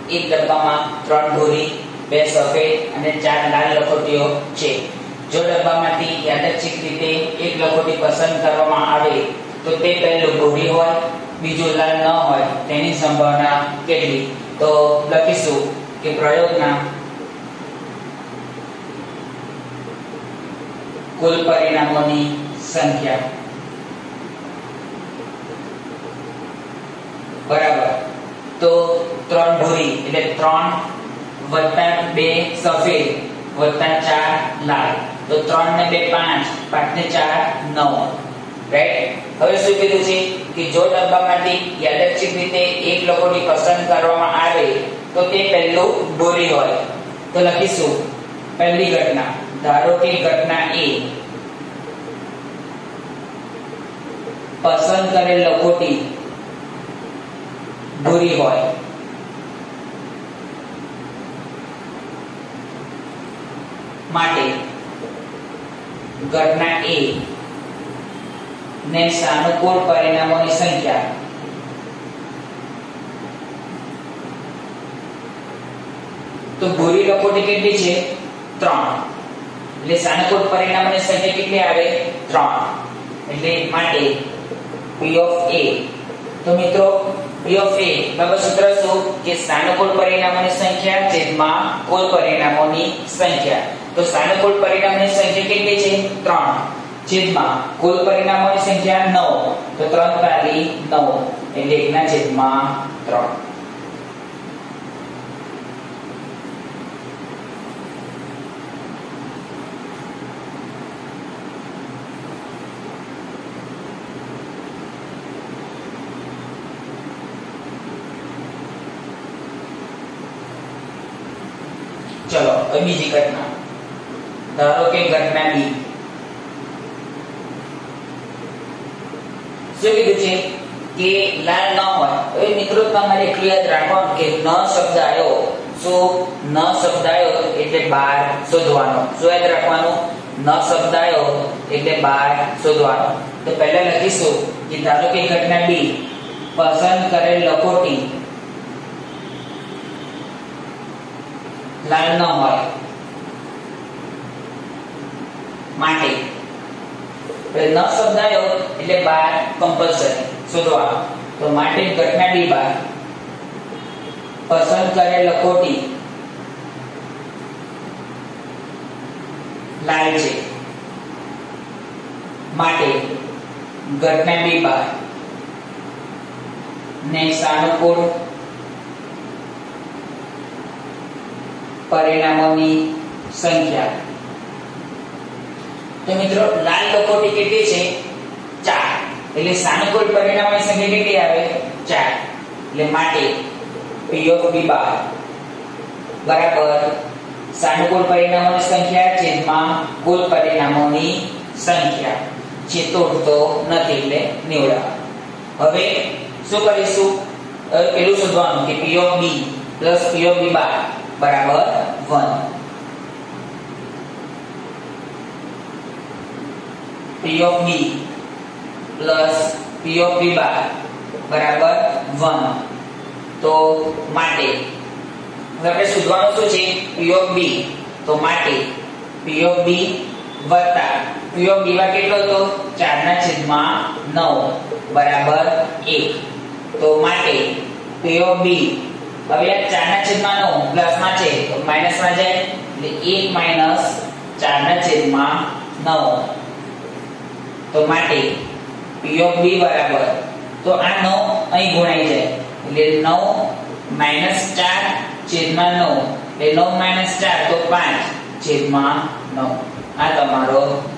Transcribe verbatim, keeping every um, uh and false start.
એક ડબ્બામાં ત્રણ ભૂરી, બે સફેદ અને ચાર લાલ લખોટીઓ છે. જો ડબ્બામાંથી યાદચ્છિક રીતે એક લખોટી પસંદ કરવામાં આવે તો તે પહેલું ભૂરી હોય, બીજું લાલ ન હોય તેની સંભાવના કેટલી? તો લખીશું કે પ્રયોગના કુલ પરિણામોની સંખ્યા બરાબર તો ત્રણ ભૂરી એટલે ત્રણ વત્તા બે સફેદ વત્તા ચાર લાલ, તો ત્રણ ને બે પાંચ, પાંચ ને ચાર નવ. રાઈટ. હવે શું કીધું છે કે જો ડબ્બામાંથી યાદચ્છિક રીતે એક લખોટી પસંદ કરવામાં આવે તો તે પહેલું ભૂરી હોય. તો લખીશું પહેલી ઘટના, ધારો કે ઘટના એ પસંદ કરેલ લખોટી ભૂરી હોય. માટે ઘટના એ ને સાનુકૂળ પરિણામોની સંખ્યા તો ભૂરી લખોટી કેટલી છે? ત્રણ. એટલે સાનુકૂળ પરિણામોની સંખ્યા કેટલી આવે? ત્રણ. એટલે માટે P of A. તો મિત્રો P of A બરાબર સૂત્ર શું કે સાનુકૂળ પરિણામોની સંખ્યા છેદમાં કુલ પરિણામોની સંખ્યા. તો સાનુકૂળ પરિણામોની સંખ્યા કેટલી છે? ત્રણ છેદમાં કુલ પરિણામોની સંખ્યા નવ. તો ત્રણ તાલી નવ એટલે એક ના છેદમાં ત્રણ. चलो अब बीजी घटना, धारो के घटना बी શું કીધું છે કે લાલ ન હોય. હવે મિત્રો તમારે એટલું યાદ રાખવાનું કે ન શબ્દ આવ્યો, શું ન શબ્દ આવ્યો એટલે બાર શોધવાનો. શું યાદ રાખવાનું? ન શબ્દ આવ્યો એટલે બાર શોધવાનો. તો પહેલા લખીશું કે ધારો કે ઘટના બી પસંદ કરેલ લખોટી લાલ ન હોય માટે ન શબ્દ આવ્યો એટલે બાર કમ્પલસરી શોધવાનો. તો માટે ઘટના ડી બાર પસંદ કરેલ લખોટી લાલ છે માટે ઘટના બી બાર ને સાનુકૂળ પરિણામોની સંખ્યા. તો મિત્રો લાલ લખોટી કેટલી છે? ચાર. એટલે સાનુકૂળ પરિણામોની સંખ્યા કેટલી આવે? ચાર. એટલે માટે P of B બાર બરાબર સાનુકૂળ પરિણામોની સંખ્યા છેદમાં કુલ પરિણામોની સંખ્યા. છે તોડતો નથી એટલે નીવડા. હવે શું કરીશું? પેલું શોધવાનું કે P of B plus P of B બાર બરાબર one. P of B plus P of B બાર બરાબર one. તો માટે હવે આપણે શોધવાનું શું છે? P of B. તો માટે P of B વત્તા P of B માં કેટલો હતો? ચાર ના છેદમાં નવ બરાબર એક. તો માટે P of B હવે આ ચાર ના છેદમાં નવ પ્લસ માં છે તો માઈનસ માં જાય એટલે એક માઈનસ ચાર ના છેદમાં નવ. તો માટે P of B બરાબર તો આ નવ અહીં ગુણાઈ જાય એટલે નવ માઈનસ ચાર છેદમાં નવ એટલે નવ માઈનસ ચાર તો પાંચ છેદમાં નવ. આ તમારો